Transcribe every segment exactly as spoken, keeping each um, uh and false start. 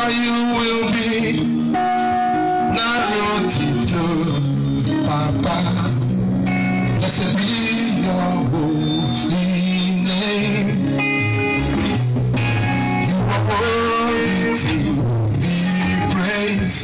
Papa, you will be Narotito, Papa. Blessed be your holy name. You are worthy to be praised.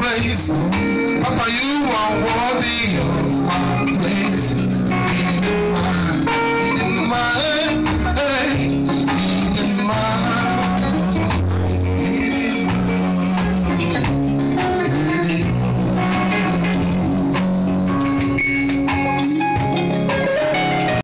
Papa, you are worthy of my praise.